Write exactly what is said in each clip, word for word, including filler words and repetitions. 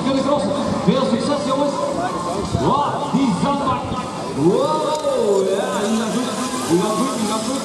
kunnen crossen. Veel succes jongens. Wow, die zandbak. Wow, ja, die gaat goed. Die gaat goed, die gaat goed.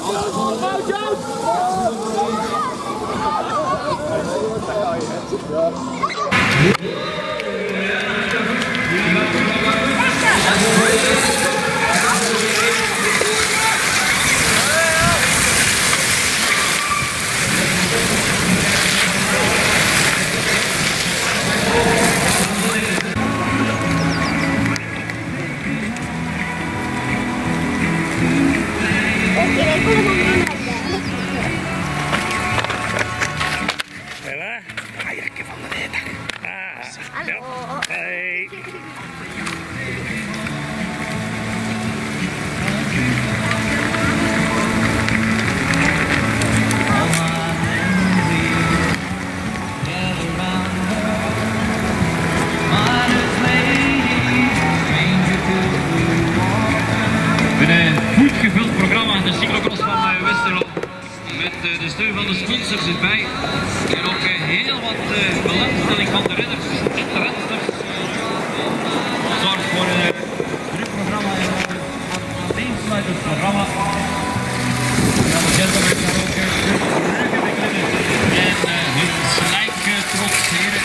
De steun van de sponsors erbij en ook heel wat uh, belangstelling van de ridders en de rensters zorgt voor een druk programma en een aaneensluitend programma. Ja, de gentlemen gaan ook ruggen beklimmen en uh, hun slijk uh, trotseren.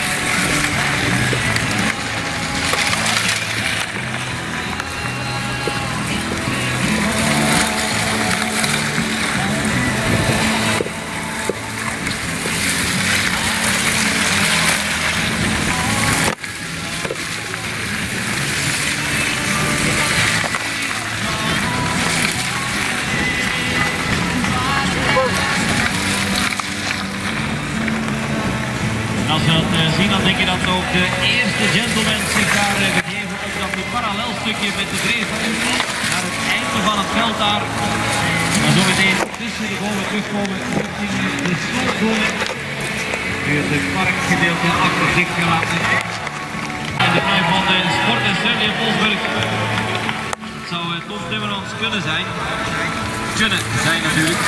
Als je dat uh, ziet, dan denk je dat ook de eerste gentleman zich daar uh, begeven op dat parallelstukje met de dreef naar het einde van het veld daar. En zo meteen tussen de bomen terugkomen richting de slootzone. Nu het parkgedeelte achter zich gelaten. En de pijp van de Sport en Sterling in Polsburg. Het zou uh, Tom Timmermans kunnen zijn. Kunnen zijn natuurlijk.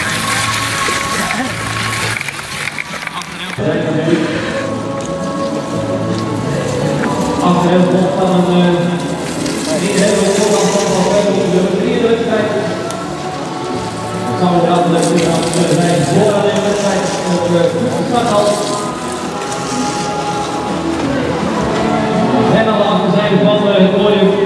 Achter hem volgt dan een hele voorkant van de drie wedstrijd. Het zou inderdaad kunnen zijn voor aan de wedstrijd op de starthal. En aan de achterzijde van het podium.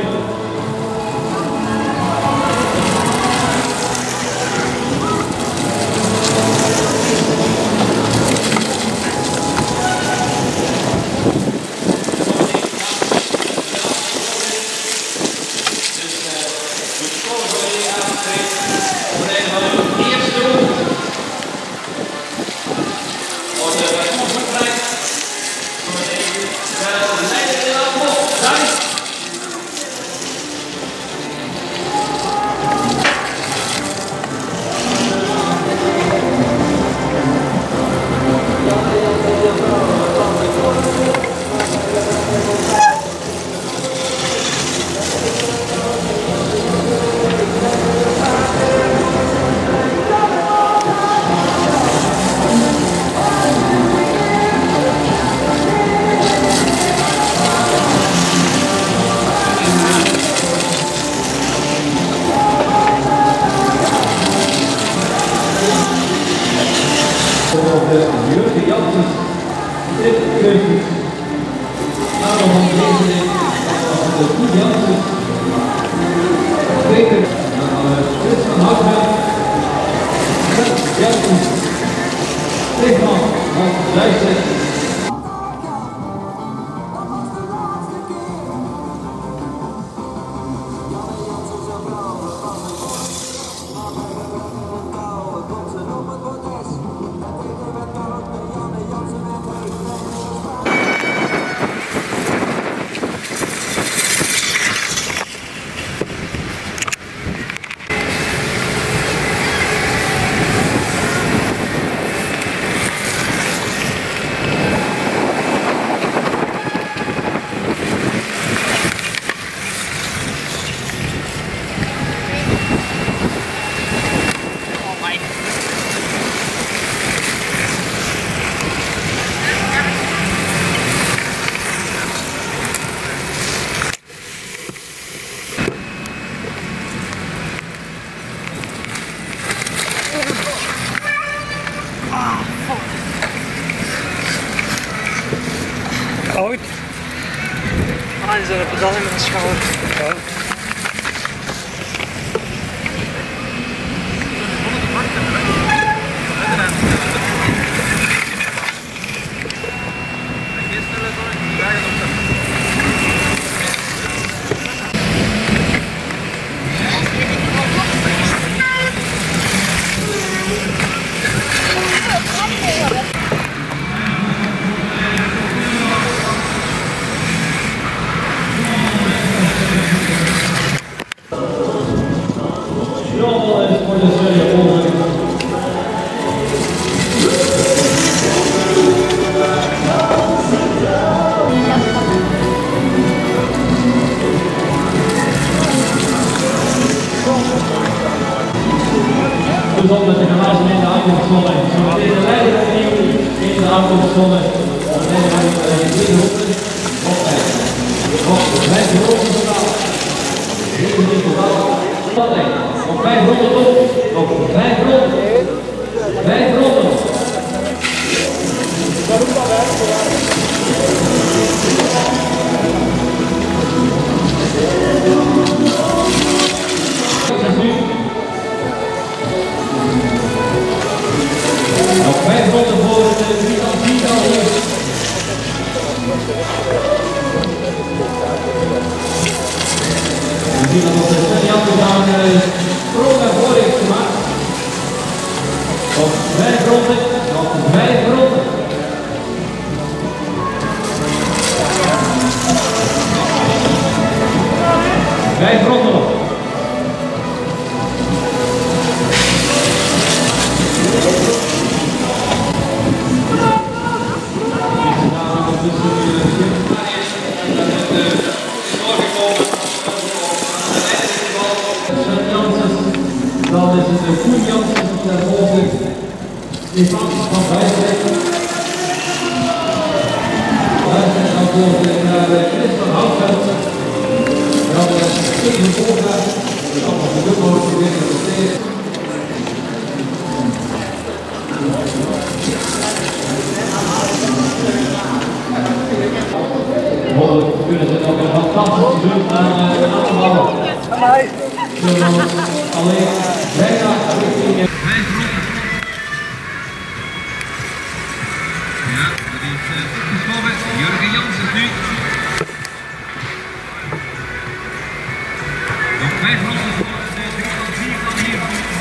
Jurgen Janssens, Trip Keuzes, Karel van Dreesen, de Koen Janssens, Peter, Chris van Houtveld, Fred Janssens, Stefan van Duitsland. Oud? Ah, die zijn op pedal in mijn schouder. Ja. Met de glazen in de aankomstzone. Zo meteen de leider in de aankomstzone. Dan hebben we de drie ronden. Op vijf. Op vijf ronden totaal. Op vijf ronden top. Op vijf ronden. Vijf ronden. Nog vijf ronden voor de drietal viertal hier. We zien dat op de Sven-Jansen aan de sprong naar voren heeft gemaakt. Op vijf ronden, nog vijf ronden. Vijf ronden nog. Dan is het de Koen Jansen ter volgende Stefan van Wijswijk. Wijswijk dan volgende naar Chris van Houtveld. Dan is het Steven Volga. De andere de dubbel proberen te steken. Mogelijk kunnen ze nog een fantastische lucht aan de aanvallen. Alleen bijna richting het Vijf ronden. Ja, dat is opgeschoven. Jurgen Jansen nu. Nog vijf ronden voor de drie van vier van hier.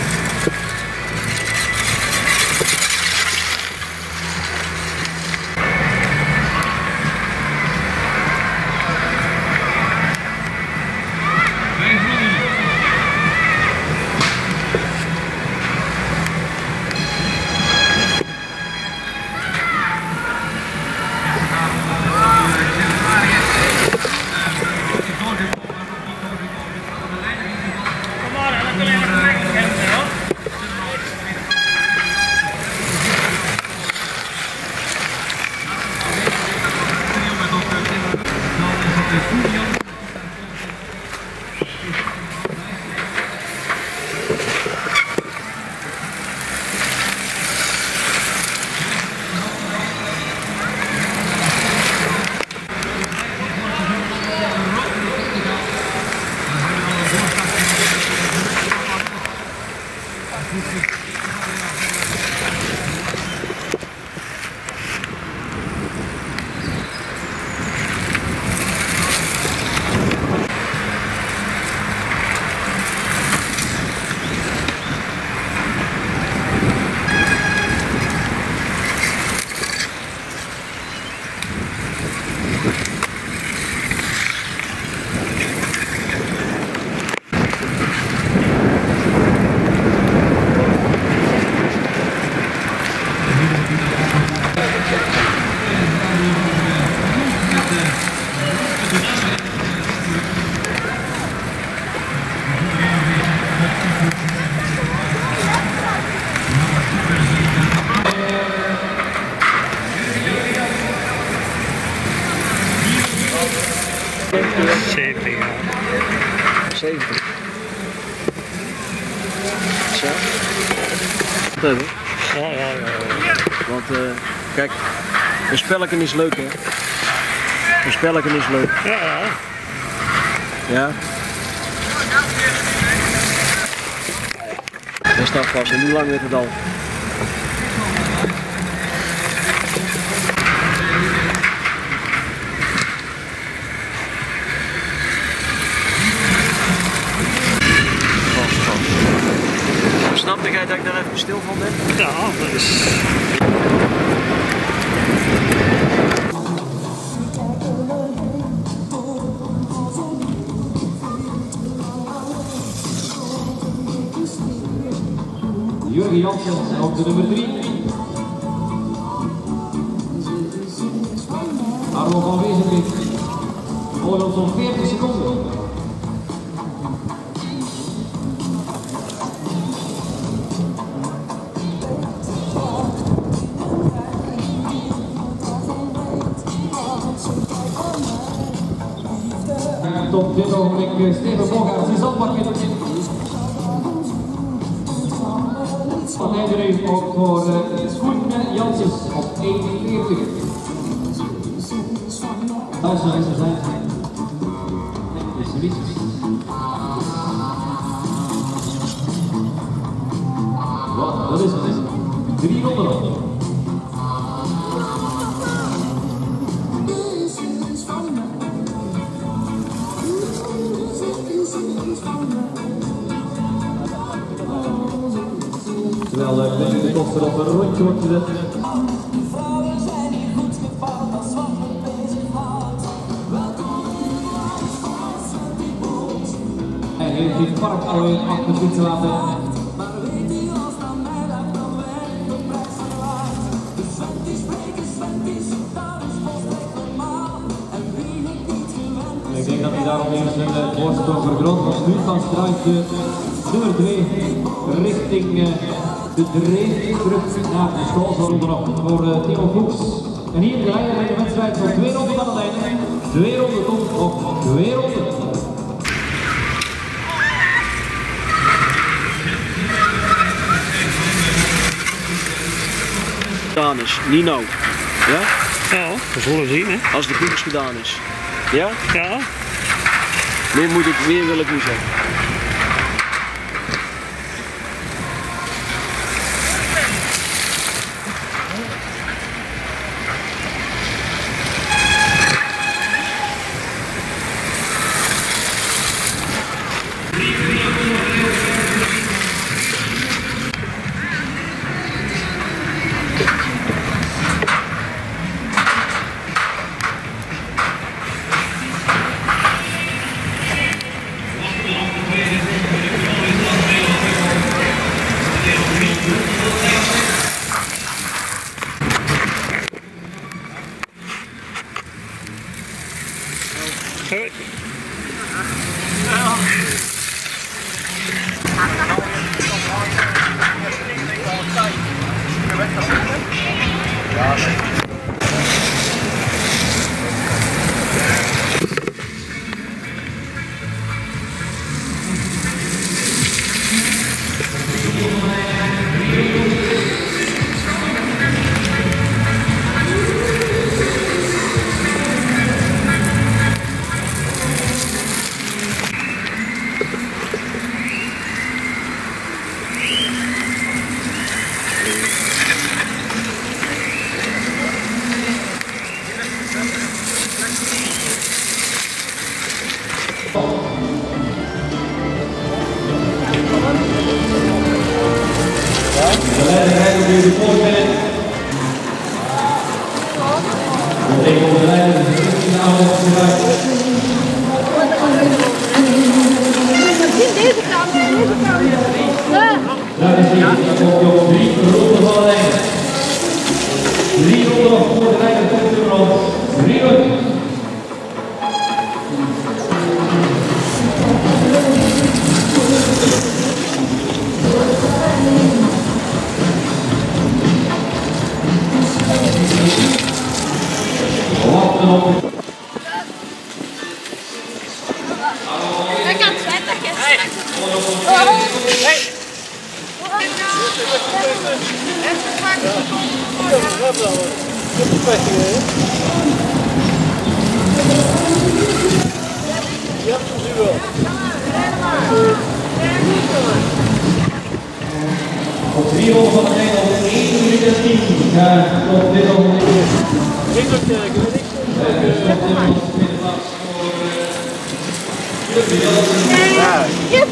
Vijf ronden. zeventig jaar. zeventig. Zo. Dat hebben. Ja, ja, ja. Want uh, kijk, een spelletje is leuk hè. Een spelletje is leuk. Ja, ja. Ja? Hij staat vast en hoe lang weet het al? Vast, vast. Snapte jij dat ik daar even stil van ben? Ja, dat is... Jurgen Janssens op de nummer drie. Arno van Wezenbeek. Volgens op zo'n veertig seconden. Tot dit ogenblik Steven Bogaerts die zal pakken. Van Nijderheem ook voor uh, Koen Janssens op één veertig. Duitsland is zijn. Is er iets. Wat, dat is het. Drie ronden. Terwijl de de koffer op een rondje wordt gezet. Hij heeft dit park alweer achter zich gelaten. Ik denk dat hij daarom eerst een voorsprong vergroot, want nu van draait de nummer twee richting uh, de dreef terug naar de schoolzone nog voor uh, Timo Fuchs. En hier de leider in de wedstrijd voor twee ronden van het einde. Twee ronden komt op twee ronden. Gedaan is, Nino. Ja? Ja, we zullen zien, hè. Als de koers gedaan is. Ja? Ja. Meer moet ik, meer wil ik niet zeggen. Hey. De leider rijdt op deze voorbeen. De tegen de leider is de de aanval gebruikt. Deze kant, deze kant. Daar is hij, dan komt hij op drie ronden van de lijn. Drie ronden nog voor de leider komt er nog. Drie ronden. Ik kan zwetten, ik Hey. Hey. kan zwetten. op dit moment. Ik ook geweldig. Ja. Yes.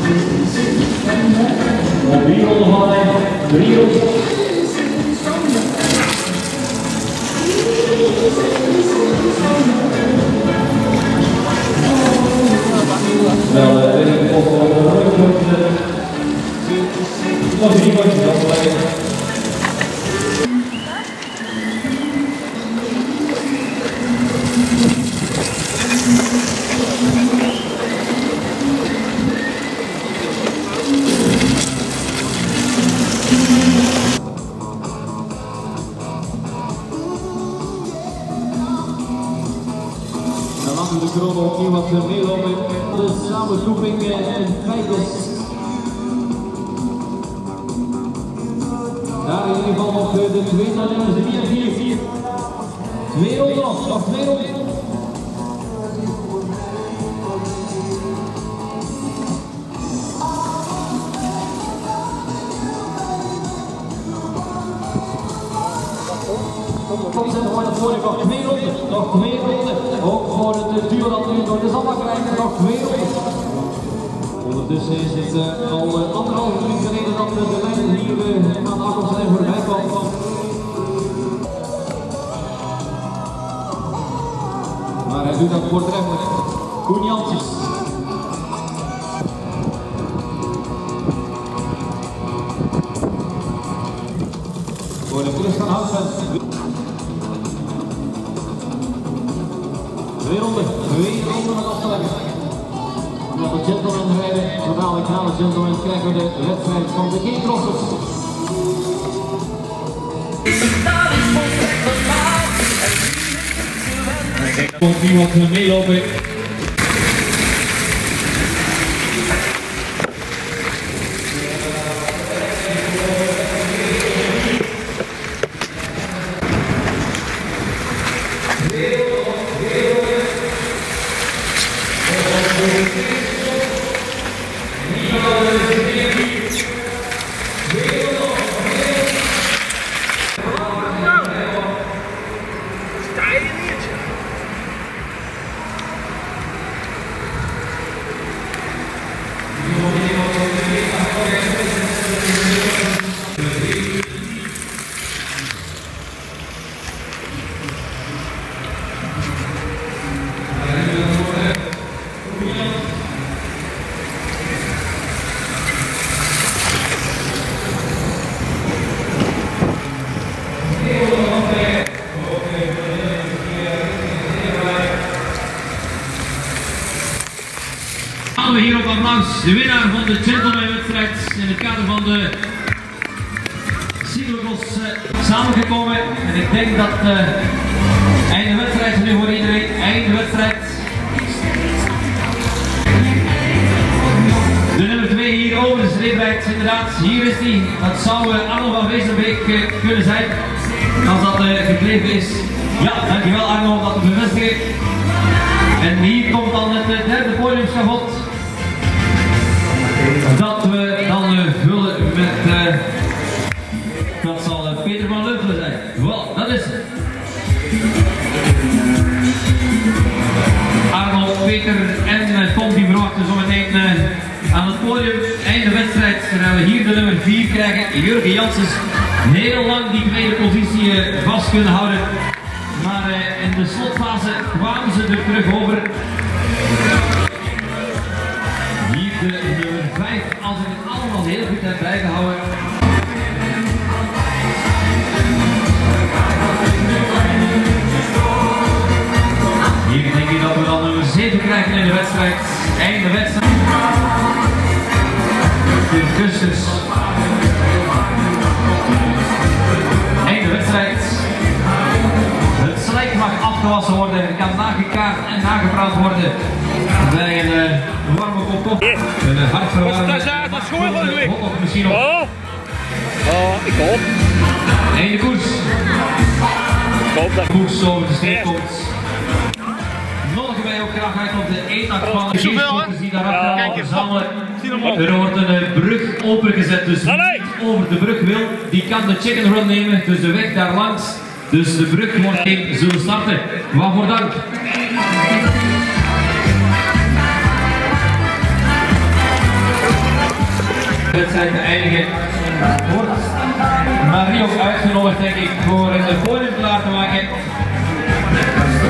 Drie ronden van lijn, drie ronden. Wel, uh, weet ik of we nog een rondje nog drie rondjes afleggen. Dan laten we de kroon opnieuw wat meelopen. De samenvoeging en kijkers. Daar in ieder geval nog de twee nummers drie en vier. Twee ronden nog, nog twee ronden. Kom zetten we naar voren, nog twee ronden, nog twee ronden. Ook voor het duo dat nu door de Zamba krijgt, nog twee ronden. Ondertussen is het uh, al uh, anderhalf minuut geleden dat uh, de lijn hier uh, aan de afkomstlijn voorbij kwam. Maar hij doet dat voortreffelijk. Koen Janssens. Voor de Chris van Houten. Twee ronden, twee ronden met afgelegd. Omdat de gentlemen rijden, zodra ik na de gentlemen krijgen we de wedstrijd van de G-crossers. Komt iemand meelopen. We hier op applaus de winnaar van de gentleman-wedstrijd in het kader van de cyclocross uh, samengekomen. En ik denk dat uh, einde wedstrijd nu voor iedereen, einde wedstrijd. De nummer twee hier over de streeprijdt, inderdaad, hier is die. Dat zou uh, Arno van Wezenbeek uh, kunnen zijn, als dat uh, gebleven is. Ja, dankjewel Arno om dat te bevestigen. En hier komt dan het uh, derde podiumschavot. Dat we dan uh, vullen met, uh, dat zal uh, Peter van Luffelen zijn. Voilà, dat is het. Arnold, Peter en uh, Tom die verwachten zometeen uh, aan het podium. Einde wedstrijd, terwijl we hier de nummer vier krijgen. Jurgen Janssens, heel lang die tweede positie uh, vast kunnen houden. Maar uh, in de slotfase kwamen ze er terug over. Hier de nummer vijf, als ik het allemaal heel goed heb bijgehouden. Hier denk ik dat we dan nummer zeven krijgen in de wedstrijd. Einde wedstrijd. De Kusters. Einde wedstrijd. Het slijk mag afgewassen worden, het kan nagekaart en nagepraat worden bij een, uh, een warme kop koffie. Een uh, hartverwarmende. Dat is gewoon van de week. Misschien nog. Oh. Oh, ik hoop. Einde koers. Ik hoop dat koers over de streep komt. Nodigen wij ook graag uit op de eendag van de zoveel, hè? die daar achteraan Ja, verzamelen. Er wordt een uh, brug opengezet, dus Allee. over de brug wil, die kan de chicken run nemen, dus de weg daar langs. Dus de brug wordt één zullen starten. Waarvoor dank. De wedstrijd te eindigen wordt Marie ook uitgenodigd, denk ik, voor een podium te laten maken.